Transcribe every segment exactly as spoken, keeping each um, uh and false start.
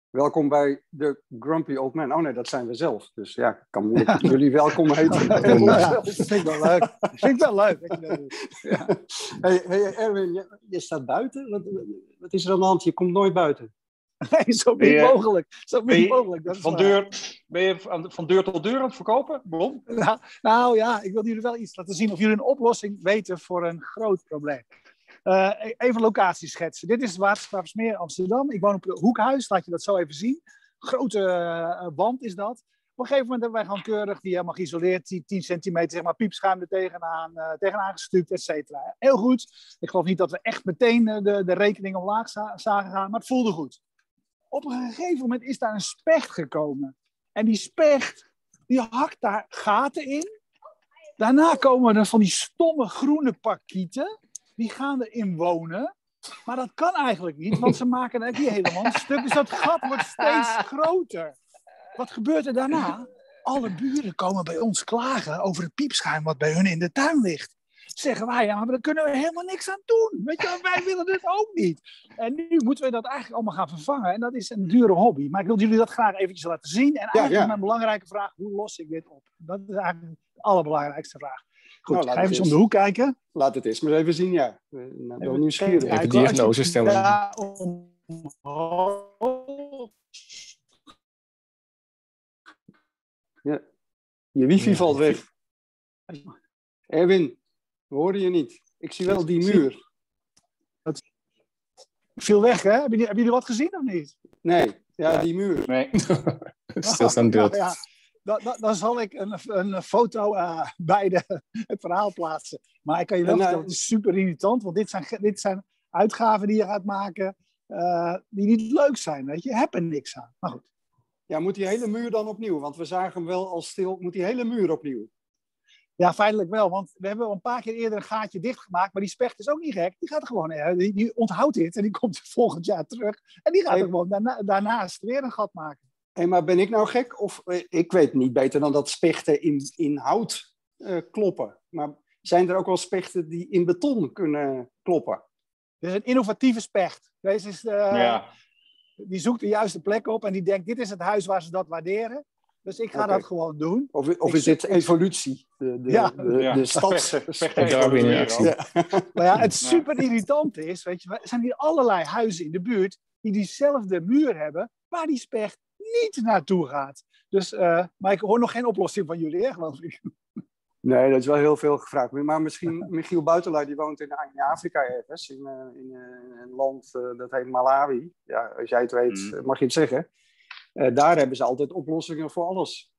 welkom bij de Grumpy Old Man. Oh nee, dat zijn we zelf. Dus ja, ik kan ja. jullie welkom heten. Ja, dat vind ik wel leuk. Dat vind ik wel leuk. Dat je dat doet. Ja. Hey, hey Erwin, je, je staat buiten? Wat, wat is er aan de hand? Je komt nooit buiten. Nee, zo min je, mogelijk. Zo min mogelijk. Dat is van, deur, ben je van, van deur tot deur aan het verkopen, Blom? Nou, nou ja, ik wil jullie wel iets laten zien of jullie een oplossing weten voor een groot probleem. Uh, even locatie schetsen. Dit is Watergraafsmeer, Amsterdam. Ik woon op het Hoekhuis, laat je dat zo even zien. Grote uh, wand is dat. Op een gegeven moment hebben wij gewoon keurig, die helemaal geïsoleerd, die tien centimeter zeg maar, piepschuim er tegenaan, uh, tegenaan gestuukt, et cetera. Heel goed. Ik geloof niet dat we echt meteen uh, de, de rekening omlaag za- zagen gaan, maar het voelde goed. Op een gegeven moment is daar een specht gekomen. En die specht, die hakt daar gaten in. Daarna komen er van die stomme groene parkieten. Die gaan erin wonen. Maar dat kan eigenlijk niet, want ze maken er die helemaal een stuk. Dus dat gat wordt steeds groter. Wat gebeurt er daarna? Alle buren komen bij ons klagen over het piepschuim wat bij hun in de tuin ligt. Zeggen wij, ja, maar daar kunnen we helemaal niks aan doen. Weet je, wij willen dit ook niet. En nu moeten we dat eigenlijk allemaal gaan vervangen. En dat is een dure hobby. Maar ik wil jullie dat graag eventjes laten zien. En eigenlijk ja, ja. is mijn belangrijke vraag, hoe los ik dit op? Dat is eigenlijk de allerbelangrijkste vraag. Goed, nou, ga even eens om de hoek kijken. Laat het eens maar even zien, ja. Nou, ben nieuwsgierig. Even, even diagnose stellen. Ja, ja. Je wifi ja, valt weg. Erwin, we horen je niet. Ik zie wel die muur. Het viel weg, hè? Hebben jullie, hebben jullie wat gezien of niet? Nee, ja, die muur. Nee. Stilstaand beeld. Nou, ja. Dan, dan, dan zal ik een, een foto uh, bij de, het verhaal plaatsen. Maar ik kan je wel vertellen, het is super irritant. Want dit zijn, dit zijn uitgaven die je gaat maken uh, die niet leuk zijn. Weet je, je hebt er niks aan. Maar goed. Ja, moet die hele muur dan opnieuw? Want we zagen hem wel al stil. Moet die hele muur opnieuw? Ja, feitelijk wel. Want we hebben al een paar keer eerder een gaatje dichtgemaakt. Maar die specht is ook niet gek. Die gaat er gewoon, uh, die, die onthoudt dit. En die komt volgend jaar terug. En die gaat hey. er gewoon daarna, daarnaast weer een gat maken. Hé, hey, maar ben ik nou gek? Of eh, ik weet niet beter dan dat spechten in, in hout uh, kloppen. Maar zijn er ook wel spechten die in beton kunnen kloppen? Dit is een innovatieve specht. Deze is, uh, ja. Die zoekt de juiste plek op en die denkt, dit is het huis waar ze dat waarderen. Dus ik ga okay. dat gewoon doen. Of, of ik, is dit evolutie? De, de, ja. de, ja. de stads... Darwin-reactie. Ja. Maar ja, het super irritante is, weet je, er zijn hier allerlei huizen in de buurt die diezelfde muur hebben, waar die specht niet naartoe gaat. Dus, uh, maar ik hoor nog geen oplossing van jullie, hè, geloof ik. Nee, dat is wel heel veel gevraagd. Maar misschien Michiel Buitenlaar, die woont in, in Afrika ergens, in, uh, in uh, een land uh, dat heet Malawi. Ja, als jij het weet, mm. mag je het zeggen. Uh, daar hebben ze altijd oplossingen voor alles.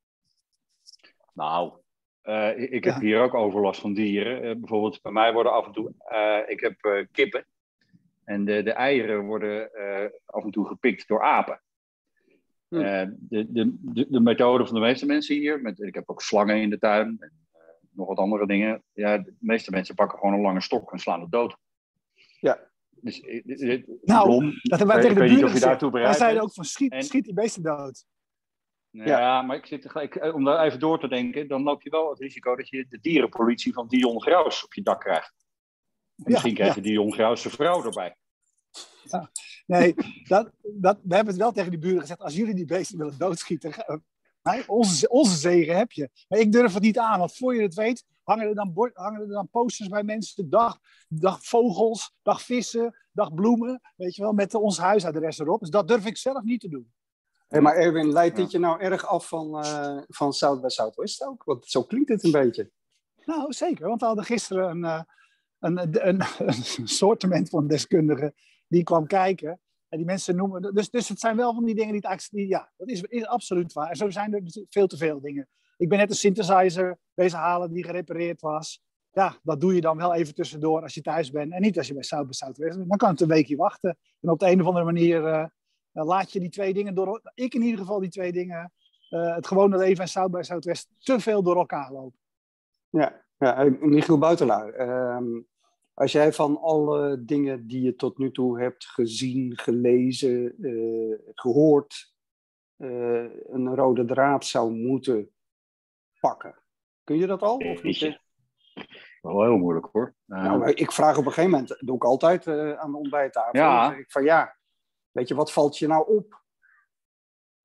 Nou, uh, ik heb ja. hier ook overlast van dieren. Uh, bijvoorbeeld bij mij worden af en toe, uh, ik heb uh, kippen. En de, de eieren worden uh, af en toe gepikt door apen. Hmm. Uh, de, de, de, de methode van de meeste mensen hier, met, ik heb ook slangen in de tuin en uh, nog wat andere dingen. Ja, de meeste mensen pakken gewoon een lange stok en slaan het dood. Ja. Dus, uh, nou, Blom, dat hebben wij tegen de buren gezegd. Wij Wij zeiden ook van schiet, en, schiet die beesten dood. Nou, ja. ja, maar ik zit tegelijk, om daar even door te denken, dan loop je wel het risico dat je de dierenpolitie van Dion Graus op je dak krijgt. En misschien ja, krijg je ja. Dion Graus zijn vrouw erbij. Ja, nee, dat, dat, we hebben het wel tegen die buren gezegd. Als jullie die beesten willen doodschieten, nee, onze, onze zegen heb je. Maar ik durf het niet aan, want voor je het weet, hangen er dan, bord, hangen er dan posters bij mensen. Dag, dag vogels, dag vissen, dag bloemen. Weet je wel, met ons huisadres erop. Dus dat durf ik zelf niet te doen. Hey, maar Erwin, leidt dit je nou erg af van, uh, van South by Southwest ook? Want zo klinkt het een beetje. Nou, zeker. Want we hadden gisteren een, uh, een, een, een, een soortement van deskundige die kwam kijken. En die mensen noemen... Dus, dus het zijn wel van die dingen die het eigenlijk... Die, ja, dat is, is absoluut waar. En zo zijn er veel te veel dingen. Ik ben net een synthesizer bezig halen die gerepareerd was. Ja, dat doe je dan wel even tussendoor als je thuis bent. En niet als je bij South by Southwest bent. Dan kan het een weekje wachten. En op de een of andere manier... Uh, laat je die twee dingen door... Ik in ieder geval die twee dingen... Uh, het gewone leven en South by Southwest te veel door elkaar lopen. Ja, ja Michiel Buitenlaar. Uh, als jij van alle dingen die je tot nu toe hebt gezien, gelezen, uh, gehoord... Uh, een rode draad zou moeten pakken. Kun je dat al? Of niet? Je? Wel heel moeilijk hoor. Uh, nou, ik vraag op een gegeven moment... Dat doe ik altijd uh, aan de ontbijttafel. Ja. Dan zeg ik van ja... Weet je, wat valt je nou op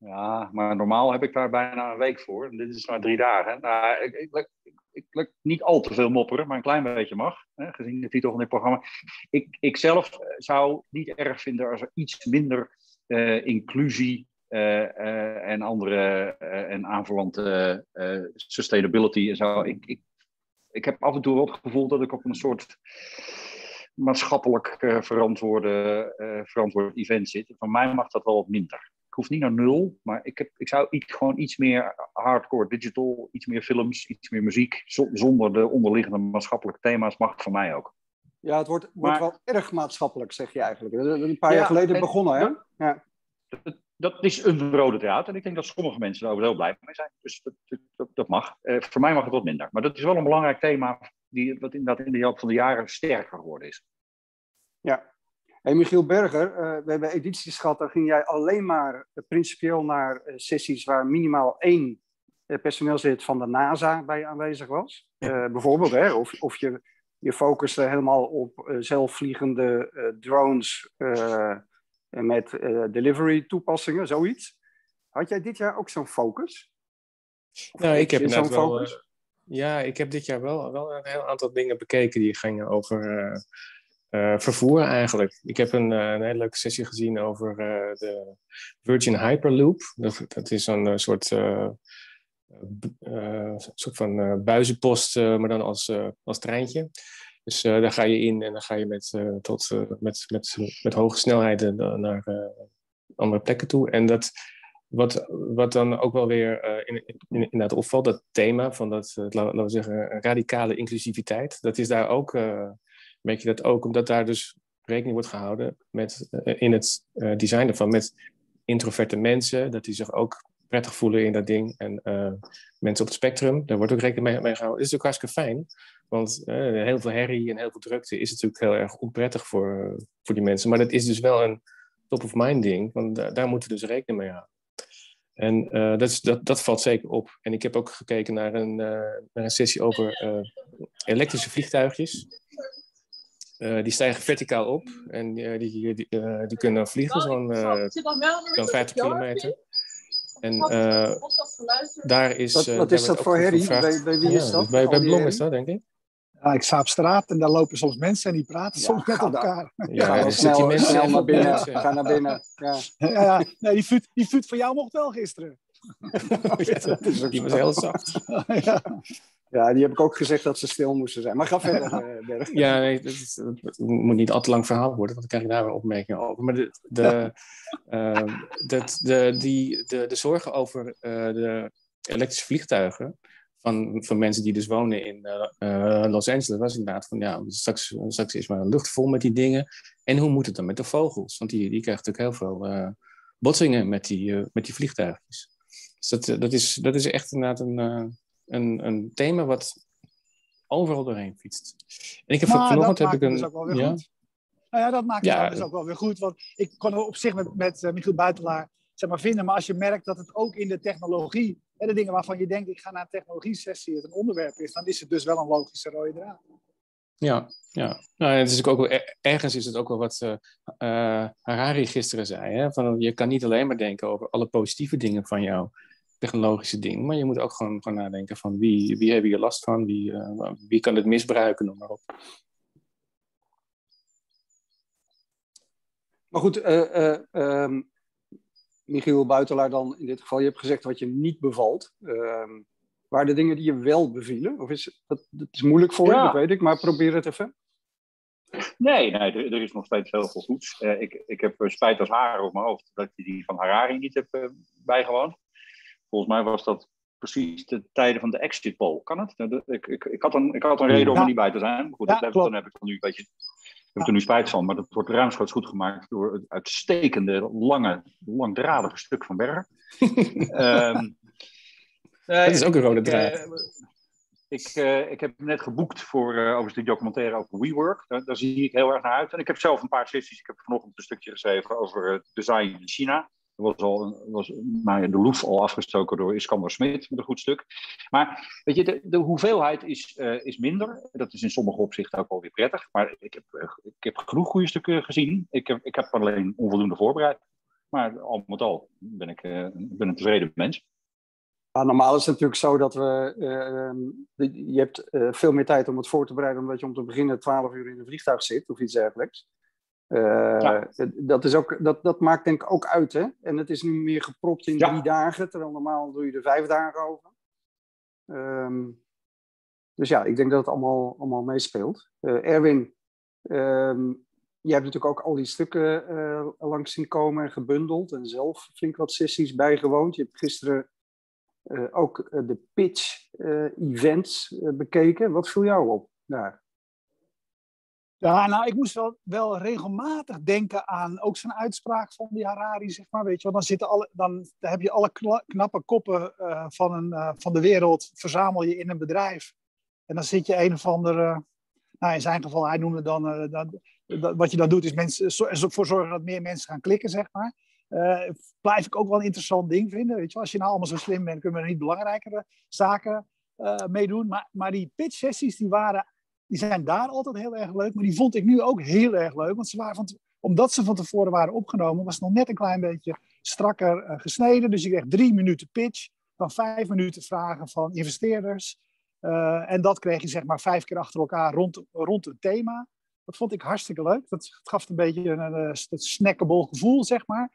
Ja, maar normaal heb ik daar bijna een week voor. En dit is maar drie dagen. Nou, ik, ik, ik, ik, ik niet al te veel mopperen, maar een klein beetje mag. Hè, gezien de titel van dit programma. Ik, ik zelf zou niet erg vinden als er iets minder uh, inclusie uh, uh, en andere uh, en aanverwante uh, sustainability en zo. Ik, ik, ik heb af en toe wel het gevoel dat ik op een soort maatschappelijk uh, verantwoorde, uh, verantwoord event zit. Van mij mag dat wel wat minder. Ik hoef niet naar nul, maar ik, heb, ik zou iets, gewoon iets meer hardcore digital, iets meer films, iets meer muziek, zo, zonder de onderliggende maatschappelijke thema's mag het van mij ook. Ja, het wordt, wordt maar, wel erg maatschappelijk, zeg je eigenlijk. Een paar ja, jaar geleden begonnen, hè? Dat, ja. dat, dat is een rode draad en ik denk dat sommige mensen daar ook heel blij mee zijn. Dus dat, dat, dat mag. Uh, voor mij mag het wat minder. Maar dat is wel een belangrijk thema die, wat inderdaad in de loop van de jaren sterker geworden is. Ja. Hey Michiel Berger, uh, we hebben edities gehad, daar ging jij alleen maar uh, principieel naar uh, sessies waar minimaal één uh, personeelslid van de NASA bij aanwezig was. Uh, bijvoorbeeld, hè, of, of je, je focuste helemaal op uh, zelfvliegende uh, drones uh, met uh, delivery toepassingen, zoiets. Had jij dit jaar ook zo'n focus? Of nou, ik heb zo'n focus? Wel, uh, ja, ik heb dit jaar wel, wel een heel aantal dingen bekeken die gingen over... Uh, Uh, vervoer eigenlijk. Ik heb een, uh, een hele leuke sessie gezien over uh, de Virgin Hyperloop. Dat, dat is een uh, soort, uh, uh, soort van uh, buizenpost, uh, maar dan als, uh, als treintje. Dus uh, daar ga je in en dan ga je met, uh, tot, uh, met, met, met hoge snelheden naar uh, andere plekken toe. En dat, wat, wat dan ook wel weer uh, in, in, inderdaad opvalt, dat thema van dat, uh, laten we zeggen, radicale inclusiviteit, dat is daar ook... Uh, merk je dat ook, omdat daar dus rekening wordt gehouden met, uh, in het uh, design ervan met introverte mensen, dat die zich ook prettig voelen in dat ding. En uh, mensen op het spectrum, daar wordt ook rekening mee, mee gehouden. Dat is ook hartstikke fijn, want uh, heel veel herrie en heel veel drukte is natuurlijk heel erg onprettig voor, uh, voor die mensen. Maar dat is dus wel een top-of-mind ding, want uh, daar moeten we dus rekening mee houden. En uh, dat, is, dat, dat valt zeker op. En ik heb ook gekeken naar een, uh, naar een sessie over uh, elektrische vliegtuigjes. Uh, die stijgen verticaal op en uh, die, die, uh, die kunnen vliegen zo'n, uh, zo'n vijftig kilometer. En uh, daar is... Wat, uh, wat daar is dat voor herrie? Bij, bij wie is ja, dat? Bij, bij Blom is dat, denk ik. Ja, ik sta op straat en daar lopen soms mensen en die praten ja, soms met elkaar. Da- ja, ja, snel, die mensen snel naar binnen. Ga naar binnen. Ja. Ja, ja. Nee, die vuut, die vuut van jou mocht wel gisteren. Ja, die was heel zacht. Ja. Ja, die heb ik ook gezegd dat ze stil moesten zijn. Maar ga verder, Berg. Ja, nee, dat, is, dat moet niet al te lang verhaal worden, want dan krijg je daar weer opmerkingen over. Maar de, de, uh, dat, de, die, de, de zorgen over uh, de elektrische vliegtuigen van, van mensen die dus wonen in uh, Los Angeles was inderdaad van, ja, straks, straks is maar een lucht vol met die dingen. En hoe moet het dan met de vogels? Want die, die krijgen natuurlijk heel veel uh, botsingen met die, uh, met die vliegtuigjes. Dus dat, dat, is, dat is echt inderdaad een... Uh, Een, een thema wat overal doorheen fietst. En ik heb maar vanochtend dat heb ik maakt een. Dus ook wel weer ja? goed. Nou ja, dat maakt ja, het dus ook wel weer goed. Want ik kon op zich met, met uh, Michiel Buitelaar zeg maar, vinden. Maar als je merkt dat het ook in de technologie, en de dingen waarvan je denkt, ik ga naar een technologie-sessie, het een onderwerp is, dan is het dus wel een logische rode draad. Ja, ja. Nou, het is ook wel, ergens is het ook wel wat uh, uh, Harari gisteren zei. Hè? Van, je kan niet alleen maar denken over alle positieve dingen van jou. Technologische ding, maar je moet ook gewoon, gewoon nadenken van wie, wie hebben hier last van, wie, uh, wie kan het misbruiken, noem maar op. Maar goed, uh, uh, um, Michiel Buitelaar dan in dit geval, je hebt gezegd wat je niet bevalt. Uh, waren er dingen die je wel bevielen? Of is dat, dat is moeilijk voor ja. je, dat weet ik, maar probeer het even. Nee, nee er, er is nog steeds heel veel goeds. Uh, ik, ik heb spijt als haren op mijn hoofd dat je die van Harari niet hebt uh, bijgewoond. Volgens mij was dat precies de tijden van de exit poll. Kan het? Ik, ik, ik, had, een, ik had een reden om ja. er niet bij te zijn. Maar goed, ja, dat, dan heb ik er nu een beetje heb ik er nu spijt van. Maar dat wordt ruimschoots goed gemaakt door het uitstekende, lange, langdradige stuk van Berger. um, dat is ook een rode draad. Ik, uh, ik, uh, ik heb net geboekt voor uh, overigens die documentaire over WeWork. Daar, daar zie ik heel erg naar uit. En ik heb zelf een paar sessies. Ik heb vanochtend een stukje geschreven over uh, design in China. Er was, al, was nou ja, de loef al afgestoken door Iskander Smit met een goed stuk. Maar weet je, de, de hoeveelheid is, uh, is minder. Dat is in sommige opzichten ook wel weer prettig. Maar ik heb, uh, ik heb genoeg goede stukken gezien. Ik heb, ik heb alleen onvoldoende voorbereid. Maar al met al ben ik, uh, ben een tevreden mens. Ja, normaal is het natuurlijk zo dat we... Uh, je hebt uh, veel meer tijd om het voor te bereiden... omdat je om te beginnen twaalf uur in een vliegtuig zit of iets dergelijks. Uh, ja. dat, is ook, dat, dat maakt denk ik ook uit, hè? En het is nu meer gepropt in ja. drie dagen... terwijl normaal doe je er vijf dagen over. Um, dus ja, ik denk dat het allemaal, allemaal meespeelt. Uh, Erwin, um, jij hebt natuurlijk ook al die stukken uh, langs zien komen en gebundeld... en zelf flink wat sessies bijgewoond. Je hebt gisteren... Uh, ook uh, de pitch-events uh, uh, bekeken. Wat viel jou op daar? Ja, nou, ik moest wel, wel regelmatig denken aan ook zo'n uitspraak van die Harari, zeg maar. Weet je wel, dan, zitten alle, dan, dan heb je alle kla- knappe koppen uh, van, een, uh, van de wereld, verzamel je in een bedrijf. En dan zit je een of andere, nou in zijn geval, hij noemde dan, uh, dat, dat, wat je dan doet is mensen, ervoor zorgen dat meer mensen gaan klikken, zeg maar. Uh, blijf ik ook wel een interessant ding vinden. Weet je wel? Als je nou allemaal zo slim bent, kunnen we er niet belangrijkere zaken uh, meedoen. Maar, maar die pitch sessies, die, waren, die zijn daar altijd heel erg leuk. Maar die vond ik nu ook heel erg leuk. Want ze waren van te, omdat ze van tevoren waren opgenomen, was het nog net een klein beetje strakker uh, gesneden. Dus je kreeg drie minuten pitch, dan vijf minuten vragen van investeerders. Uh, en dat kreeg je zeg maar vijf keer achter elkaar rond, rond een thema. Dat vond ik hartstikke leuk. Dat gaf een beetje een, een, een snackable gevoel, zeg maar.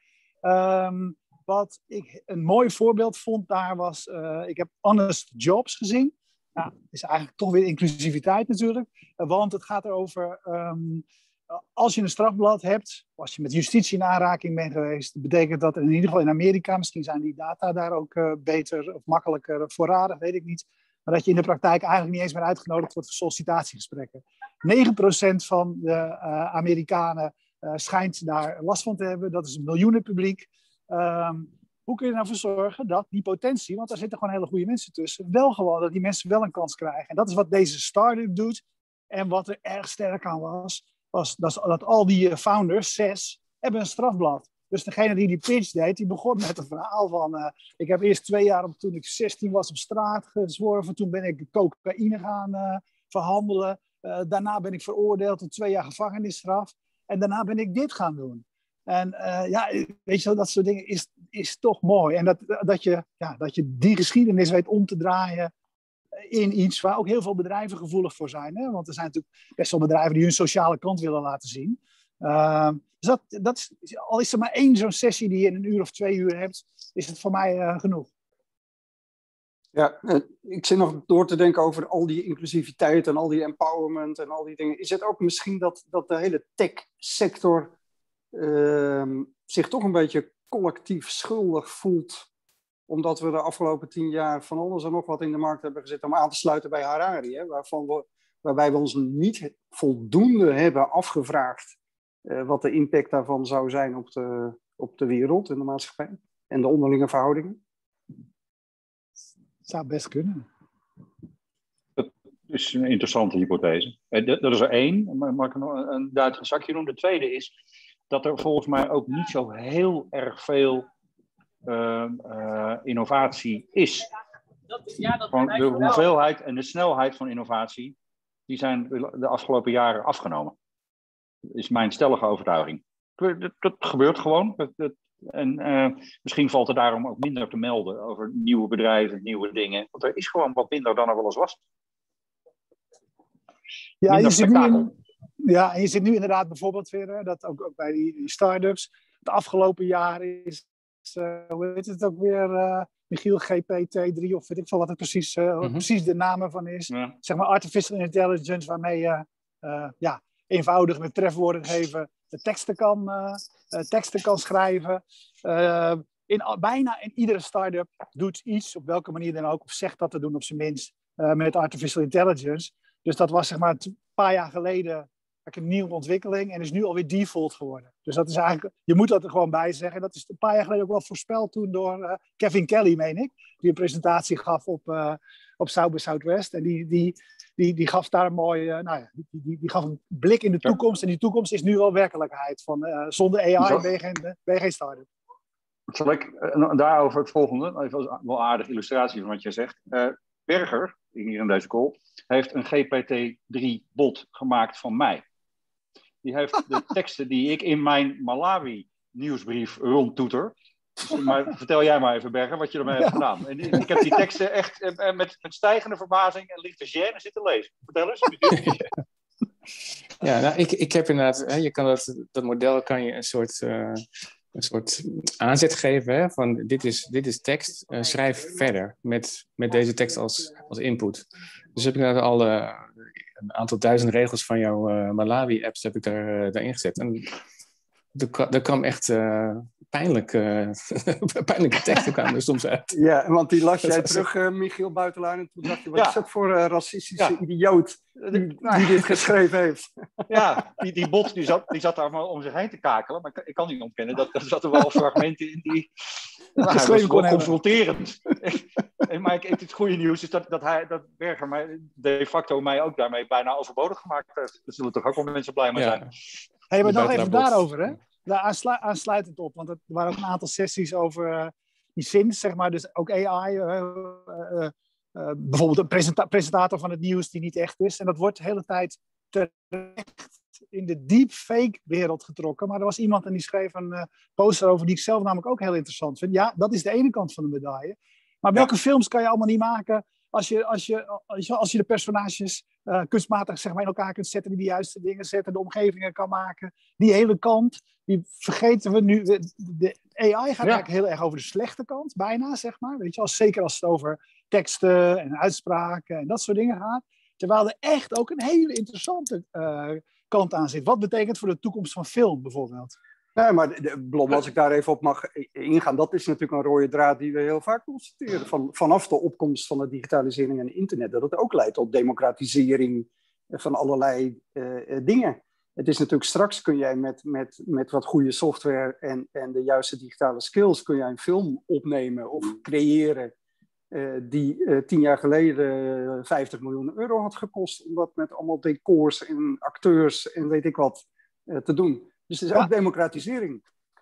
Um, wat ik een mooi voorbeeld vond daar was, uh, ik heb Honest Jobs gezien. Nou, dat is eigenlijk toch weer inclusiviteit natuurlijk. Uh, want het gaat erover, um, als je een strafblad hebt, als je met justitie in aanraking bent geweest, betekent dat in ieder geval in Amerika, misschien zijn die data daar ook uh, beter of makkelijker voorradig, weet ik niet. Maar dat je in de praktijk eigenlijk niet eens meer uitgenodigd wordt voor sollicitatiegesprekken. negen procent van de uh, Amerikanen Uh, schijnt daar last van te hebben. Dat is een miljoenenpubliek. Um, hoe kun je er nou voor zorgen dat die potentie, want daar zitten gewoon hele goede mensen tussen, wel gewoon, dat die mensen wel een kans krijgen. En dat is wat deze start-up doet. En wat er erg sterk aan was, was dat, dat al die founders, zes, hebben een strafblad. Dus degene die die pitch deed, die begon met een verhaal van, uh, ik heb eerst twee jaar, toen ik zestien was, op straat gezworven. Toen ben ik cocaïne gaan uh, verhandelen. Uh, daarna ben ik veroordeeld tot twee jaar gevangenisstraf. En daarna ben ik dit gaan doen. En uh, ja, weet je wel, dat soort dingen is, is toch mooi. En dat, dat, je, ja, dat je die geschiedenis weet om te draaien in iets waar ook heel veel bedrijven gevoelig voor zijn. Hè? Want er zijn natuurlijk best wel bedrijven die hun sociale kant willen laten zien. Uh, dus dat, dat is, al is er maar één zo'n sessie die je in een uur of twee uur hebt, is het voor mij uh, genoeg. Ja, ik zit nog door te denken over al die inclusiviteit en al die empowerment en al die dingen. Is het ook misschien dat, dat de hele tech-sector uh, zich toch een beetje collectief schuldig voelt, omdat we de afgelopen tien jaar van alles en nog wat in de markt hebben gezet om aan te sluiten bij Harari, hè, waarvan we, waarbij we ons niet voldoende hebben afgevraagd uh, wat de impact daarvan zou zijn op de, op de wereld en de maatschappij en de onderlinge verhoudingen? Het zou best kunnen. Dat is een interessante hypothese. Dat is er één, maar mag ik nog een Duits zakje doen. De tweede is dat er volgens mij ook niet zo heel erg veel uh, uh, innovatie is. Gewoon de hoeveelheid en de snelheid van innovatie, die zijn de afgelopen jaren afgenomen. Dat is mijn stellige overtuiging. Dat, dat gebeurt gewoon. Dat, dat, En uh, misschien valt er daarom ook minder te melden over nieuwe bedrijven, nieuwe dingen. Want er is gewoon wat minder dan er wel eens was. Ja, minder je zit nu in, ja, en je zit nu inderdaad bijvoorbeeld weer, dat ook, ook bij die, die start-ups. Het afgelopen jaar is, uh, hoe heet het ook weer, uh, Michiel G P T drie of weet ik veel wat het precies, uh, mm-hmm. precies de naam van is. Ja. Zeg maar artificial intelligence, waarmee je uh, ja, eenvoudig met trefwoorden geven de teksten kan, uh, uh, teksten kan schrijven. Uh, in, bijna in iedere start-up doet iets, op welke manier dan ook, of zegt dat te doen op zijn minst, uh, met artificial intelligence. Dus dat was zeg maar een paar jaar geleden een nieuwe ontwikkeling en is nu alweer default geworden. Dus dat is eigenlijk, je moet dat er gewoon bij zeggen. Dat is een paar jaar geleden ook wel voorspeld toen door uh, Kevin Kelly, meen ik, die een presentatie gaf op, uh, op South by Southwest. En die, die, die, die gaf daar een mooie, uh, nou ja, die, die, die gaf een blik in de toekomst. En die toekomst is nu wel werkelijkheid. Van, uh, zonder A I ben je geen, ben je geen start-up. Zal ik uh, daarover het volgende, even wel een aardige illustratie van wat jij zegt. Uh, Berger, hier in deze call, heeft een G P T drie bot gemaakt van mij. Die heeft de teksten die ik in mijn Malawi nieuwsbrief rondtoeter. Maar vertel jij maar even, Berger, wat je ermee ja. hebt gedaan. En ik heb die teksten echt uh, met, met stijgende verbazing en lichte gêne zitten lezen. Vertel eens. ja, ja nou, ik, ik heb inderdaad... Hè, je kan dat, dat model kan je een soort... Uh, een soort aanzet geven, hè, van dit is, dit is tekst, uh, schrijf verder met, met deze tekst als, als input. Dus heb ik inderdaad al uh, een aantal duizend regels van jouw uh, Malawi-apps heb ik daar, uh, daarin gezet. En er kwam echt uh, pijnlijk, uh, pijnlijke teksten kwamen er soms uit. Ja, want die las jij terug, uh, Michiel Buitelaar, en toen dacht je, wat ja. is dat voor uh, racistische ja. idioot die, die dit geschreven heeft? Ja, die, die bot die zat, die zat daar maar om zich heen te kakelen, maar ik, ik kan niet ontkennen, dat er zaten wel fragmenten in die... Nou, hij was wel confronterend. Maar ik, het goede nieuws is dat, dat, hij, dat Berger mij, de facto mij ook daarmee bijna overbodig gemaakt heeft. Daar zullen toch ook wel mensen blij mee zijn. Ja. Hey, maar nog even daarover, hè? Daar aanslu- aansluitend op, want er waren ook een aantal sessies over uh, die zins, zeg maar, dus ook A I, uh, uh, uh, bijvoorbeeld een presenta- presentator van het nieuws die niet echt is. En dat wordt de hele tijd terecht in de deepfake-wereld getrokken. Maar er was iemand en die schreef een uh, poster over die ik zelf namelijk ook heel interessant vind. Ja, dat is de ene kant van de medaille. Maar welke ja. films kan je allemaal niet maken als je, als je, als je, als je de personages uh, kunstmatig zeg maar, in elkaar kunt zetten, die de juiste dingen zetten, de omgevingen kan maken. Die hele kant, die vergeten we nu. De, de A I gaat ja. eigenlijk heel erg over de slechte kant, bijna, zeg maar. Weet je, als, zeker als het over teksten en uitspraken en dat soort dingen gaat. Terwijl er echt ook een hele interessante uh, kant aan zit. Wat betekent voor de toekomst van film bijvoorbeeld? Nee, maar de, Blom, als ik daar even op mag ingaan, dat is natuurlijk een rode draad die we heel vaak constateren. Van, vanaf de opkomst van de digitalisering en internet, dat het ook leidt tot democratisering van allerlei uh, dingen. Het is natuurlijk straks kun jij met, met, met wat goede software en, en de juiste digitale skills kun jij een film opnemen of creëren uh, die uh, tien jaar geleden vijftig miljoen euro had gekost om dat met allemaal decors en acteurs en weet ik wat uh, te doen. Dus het is ja. ook democratisering.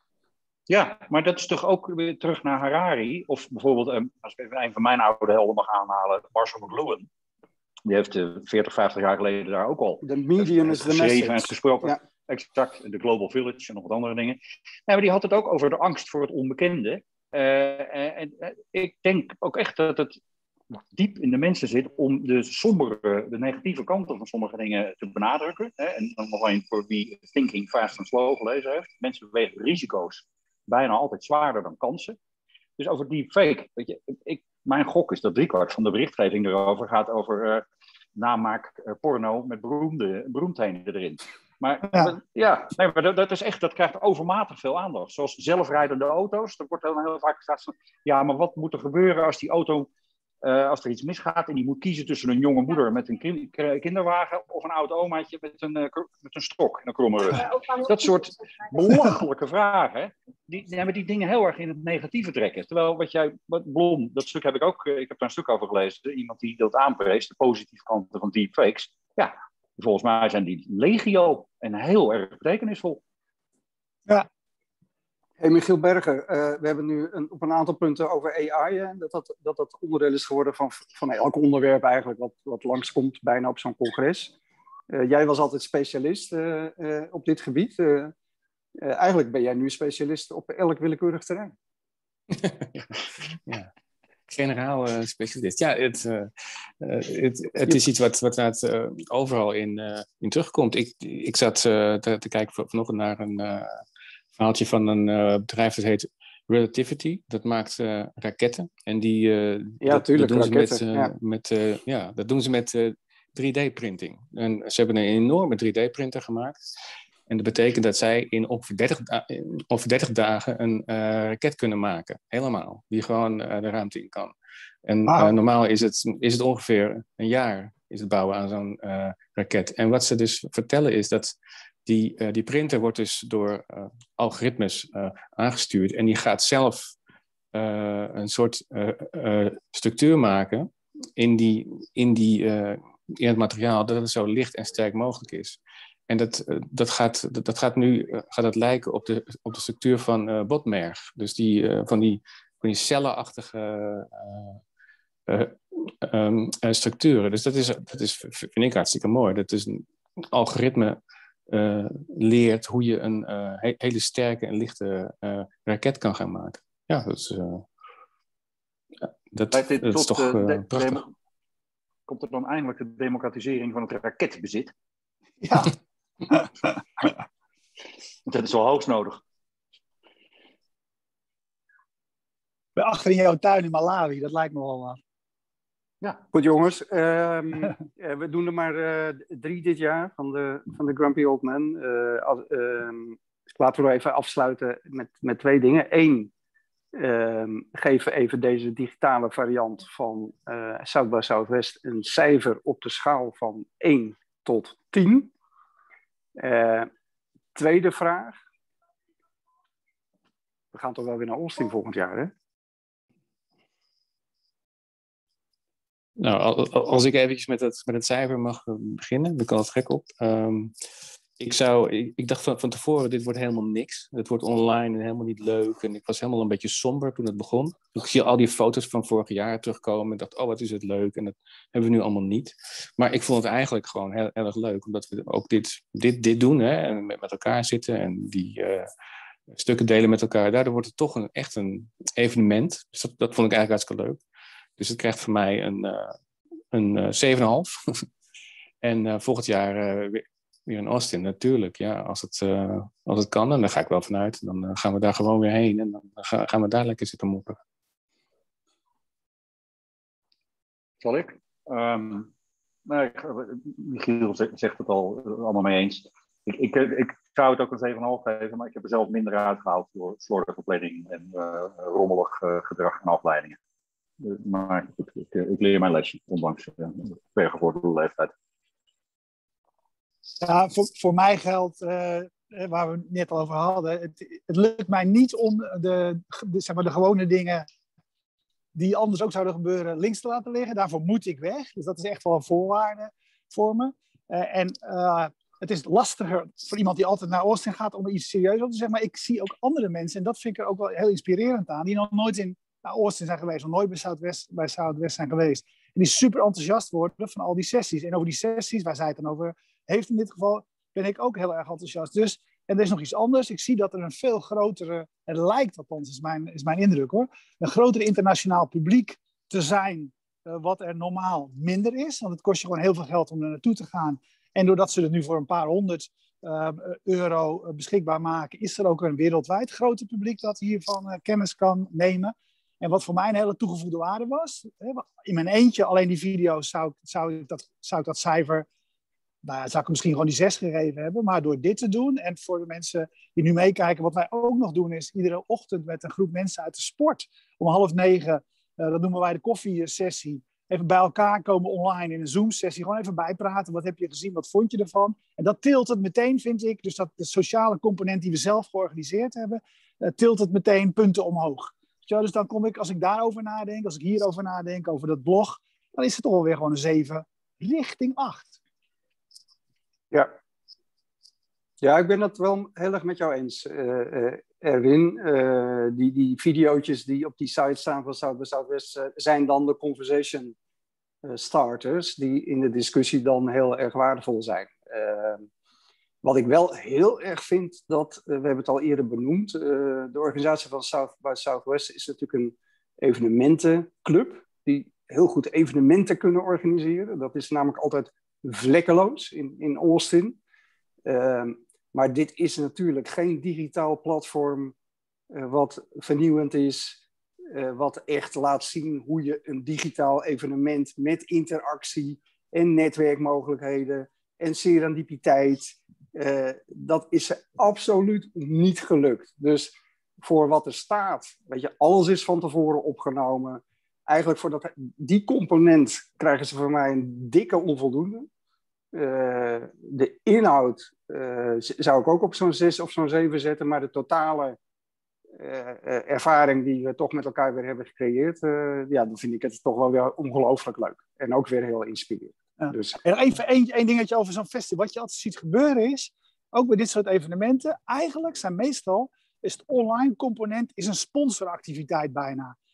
Ja, maar dat is toch ook weer terug naar Harari. Of bijvoorbeeld, um, als ik even een van mijn oude helden mag aanhalen, Marshall McLuhan. Die heeft uh, veertig, vijftig jaar geleden daar ook al The medium is the message. En gesproken. Ja. Exact, de Global Village en nog wat andere dingen. Nee, maar die had het ook over de angst voor het onbekende. Uh, en uh, ik denk ook echt dat het diep in de mensen zit om de sombere, de negatieve kanten van sommige dingen te benadrukken. Hè? En dan nog een voor wie Thinking Fast and Slow gelezen heeft. Mensen wegen risico's bijna altijd zwaarder dan kansen. Dus over deepfake, weet je, ik, mijn gok is dat driekwart van de berichtgeving erover gaat over uh, namaak uh, porno met beroemde, beroemdheden erin. Maar ja, ja nee, maar dat, dat is echt, dat krijgt overmatig veel aandacht. Zoals zelfrijdende auto's, dat wordt dan heel vaak gezegd, ja, maar wat moet er gebeuren als die auto Uh, als er iets misgaat en die moet kiezen tussen een jonge moeder met een kin- kinderwagen of een oud omaatje met een, uh, met een stok en een kromme rug. Dat soort belachelijke vragen, die, die hebben die dingen heel erg in het negatieve trekken. Terwijl wat jij, wat Blom, dat stuk heb ik ook, uh, ik heb daar een stuk over gelezen, iemand die dat aanprees, de positieve kanten van deepfakes. Ja, volgens mij zijn die legio en heel erg betekenisvol. Ja. Hey Michiel Berger, uh, we hebben nu een, op een aantal punten over A I, hè, dat, dat, dat dat onderdeel is geworden van, van elk onderwerp eigenlijk wat, wat langskomt bijna op zo'n congres. Uh, jij was altijd specialist uh, uh, op dit gebied. Uh, uh, eigenlijk ben jij nu specialist op elk willekeurig terrein. Ja, generaal uh, specialist. Ja, het, uh, uh, het, het is iets wat, wat uh, overal in, uh, in terugkomt. Ik, ik zat uh, te, te kijken vanochtend naar een... Uh, verhaaltje van een uh, bedrijf dat heet Relativity. Dat maakt uh, raketten. En die, uh, ja, dat, tuurlijk, dat doen raketten, ze met, uh, ja. met, uh, ja, dat doen ze met uh, drie D-printing. En ze hebben een enorme drie D-printer gemaakt. En dat betekent dat zij in ongeveer dertig, da- in ongeveer dertig dagen een uh, raket kunnen maken. Helemaal. Die gewoon uh, de ruimte in kan. En wow. uh, normaal is het, is het ongeveer een jaar is het bouwen aan zo'n uh, raket. En wat ze dus vertellen is dat Die, uh, die printer wordt dus door uh, algoritmes uh, aangestuurd en die gaat zelf uh, een soort uh, uh, structuur maken in, die, in, die, uh, in het materiaal dat het zo licht en sterk mogelijk is. En dat, uh, dat, gaat, dat, dat gaat nu uh, gaat dat lijken op de, op de structuur van uh, botmerg. Dus die, uh, van, die, van die cellenachtige uh, uh, um, uh, structuren. Dus dat is, dat is, vind ik hartstikke mooi. Dat is een algoritme uh, leert hoe je een uh, he- hele sterke en lichte uh, raket kan gaan maken. Ja, dat is, uh, dat, dat tot, is toch uh, de, prachtig. Demo- komt er dan eindelijk de democratisering van het raketbezit? Ja. Dat is wel hoogst nodig. Bij achter in jouw tuin in Malawi, dat lijkt me wel wat. Ja. Goed jongens, um, we doen er maar uh, drie dit jaar van de, van de Grumpy Old Man. Uh, als, um, laten we even afsluiten met, met twee dingen. Eén, um, geven even deze digitale variant van uh, South by Southwest een cijfer op de schaal van één tot tien. Uh, tweede vraag. We gaan toch wel weer naar Austin volgend jaar, hè? Nou, als ik eventjes met het, met het cijfer mag beginnen, dan kan het gek op. Um, ik, zou, ik, ik dacht van, van tevoren, dit wordt helemaal niks. Het wordt online en helemaal niet leuk. En ik was helemaal een beetje somber toen het begon. Ik zie al die foto's van vorig jaar terugkomen. En dacht, oh, wat is het leuk. En dat hebben we nu allemaal niet. Maar ik vond het eigenlijk gewoon heel, heel erg leuk. Omdat we ook dit, dit, dit doen. Hè, en met, met elkaar zitten. En die uh, stukken delen met elkaar. Daardoor wordt het toch een, echt een evenement. Dus dat, dat vond ik eigenlijk hartstikke leuk. Dus het krijgt voor mij een, uh, een uh, zeven komma vijf. En uh, volgend jaar uh, weer, weer in Austin, natuurlijk. Ja, als het, uh, als het kan, en daar ga ik wel vanuit. Dan uh, gaan we daar gewoon weer heen. En dan ga, gaan we daar lekker zitten mopperen. Zal ik? Um, nou, ik Michiel zegt het al allemaal mee eens. Ik, ik, ik zou het ook een zeven komma vijf geven, maar ik heb er zelf minder uitgehaald door slordige planning en uh, rommelig uh, gedrag en afleidingen. Uh, maar ik, ik, ik leer mijn lesje, ondanks uh, vergevorderde leeftijd. Ja, voor, voor mij geldt, uh, waar we het net al over hadden, het, het lukt mij niet om de, de, zeg maar de gewone dingen die anders ook zouden gebeuren links te laten liggen. Daarvoor moet ik weg. Dus dat is echt wel een voorwaarde voor me. Uh, en uh, het is lastiger voor iemand die altijd naar Austin gaat om er iets serieus over te zeggen. Maar ik zie ook andere mensen, en dat vind ik er ook wel heel inspirerend aan, die nog nooit in naar Austin zijn geweest, nog nooit bij Southwest, bij Southwest zijn geweest. En die super enthousiast worden van al die sessies. En over die sessies, waar zij het dan over heeft in dit geval, ben ik ook heel erg enthousiast. Dus, en er is nog iets anders. Ik zie dat er een veel grotere, het lijkt althans, is mijn, is mijn indruk hoor, een groter internationaal publiek te zijn, uh, wat er normaal minder is. Want het kost je gewoon heel veel geld om er naartoe te gaan. En doordat ze het nu voor een paar honderd uh, euro uh, beschikbaar maken, is er ook een wereldwijd groter publiek dat hiervan uh, kennis kan nemen. En wat voor mij een hele toegevoegde waarde was, hè, in mijn eentje, alleen die video's, zou ik, zou ik, dat, zou ik dat cijfer, nou, zou ik misschien gewoon die zes gegeven hebben. Maar door dit te doen, en voor de mensen die nu meekijken, wat wij ook nog doen, is iedere ochtend met een groep mensen uit de sport, om half negen, uh, dat noemen wij de koffiesessie, even bij elkaar komen online in een Zoom-sessie, gewoon even bijpraten. Wat heb je gezien, wat vond je ervan? En dat tilt het meteen, vind ik, dus dat de sociale component die we zelf georganiseerd hebben, uh, tilt het meteen punten omhoog. Ja, dus dan kom ik, als ik daarover nadenk, als ik hierover nadenk, over dat blog, dan is het toch wel weer gewoon een zeven richting acht. Ja. Ja, ik ben het wel heel erg met jou eens, uh, uh, Erwin. Uh, die, die video's die op die site staan van South by Southwest uh, zijn dan de conversation uh, starters, die in de discussie dan heel erg waardevol zijn. Uh, Wat ik wel heel erg vind, dat, uh, we hebben het al eerder benoemd, uh, de organisatie van South by Southwest is natuurlijk een evenementenclub die heel goed evenementen kunnen organiseren. Dat is namelijk altijd vlekkeloos in, in Austin. Uh, maar dit is natuurlijk geen digitaal platform uh, wat vernieuwend is, uh, wat echt laat zien hoe je een digitaal evenement met interactie en netwerkmogelijkheden en serendipiteit, Uh, dat is absoluut niet gelukt. Dus voor wat er staat, weet je, alles is van tevoren opgenomen. Eigenlijk voor dat, die component krijgen ze van mij een dikke onvoldoende. Uh, de inhoud uh, zou ik ook op zo'n zes of zo'n zeven zetten, maar de totale uh, ervaring die we toch met elkaar weer hebben gecreëerd, uh, ja, dan vind ik het toch wel weer ongelooflijk leuk. En ook weer heel inspirerend. Ja. Dus. En even één, één dingetje over zo'n festival. Wat je altijd ziet gebeuren is, ook bij dit soort evenementen, eigenlijk zijn meestal, is het online component is een sponsoractiviteit bijna.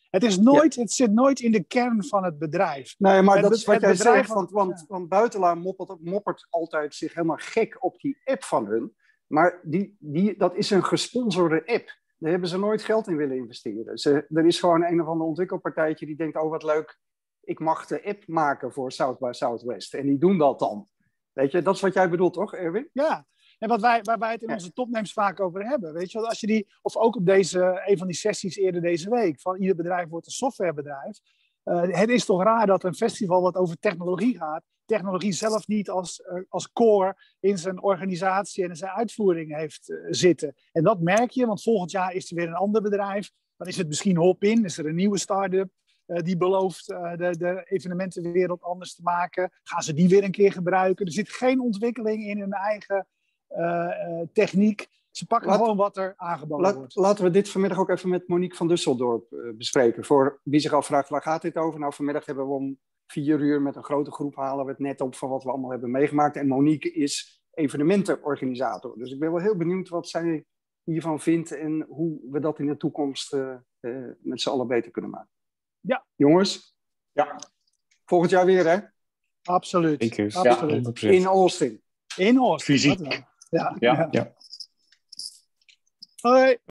Het, is nooit, het zit nooit in de kern van het bedrijf. Nee, maar het, dat is wat jij bedrijf, zegt, want, want, want Buitelaar moppert, moppert altijd zich helemaal gek op die app van hun. Maar die, die, dat is een gesponsorde app. Daar hebben ze nooit geld in willen investeren. Ze, er is gewoon een of ander ontwikkelpartijtje die denkt, oh wat leuk, ik mag de app maken voor South by Southwest. En die doen dat dan. Weet je, dat is wat jij bedoelt, toch, Erwin? Ja, en wat wij, waar wij het in Ja. onze topnames vaak over hebben. Weet je wel, als je die, of ook op deze, een van die sessies eerder deze week, van ieder bedrijf wordt een softwarebedrijf. Uh, het is toch raar dat een festival wat over technologie gaat, technologie zelf niet als, uh, als core in zijn organisatie en in zijn uitvoering heeft uh, zitten. En dat merk je, want volgend jaar is er weer een ander bedrijf. Dan is het misschien Hopin, is er een nieuwe start-up uh, die belooft uh, de, de evenementenwereld anders te maken. Gaan ze die weer een keer gebruiken? Er zit geen ontwikkeling in hun eigen uh, uh, techniek. Ze pakken Laat, gewoon wat er aangeboden laat, wordt. Laten we dit vanmiddag ook even met Monique van Dusseldorp uh, bespreken. Voor wie zich afvraagt, waar gaat dit over? Nou, vanmiddag hebben we om vier uur met een grote groep halen we het net op van wat we allemaal hebben meegemaakt. En Monique is evenementenorganisator. Dus ik ben wel heel benieuwd wat zij hiervan vindt en hoe we dat in de toekomst uh, uh, met z'n allen beter kunnen maken. Ja. Jongens, ja. Volgend jaar weer, hè? Absoluut. Zeker. Absoluut. Ja. In Austin. In Austin. Fysiek. Ja. Ja. ja. Hoi.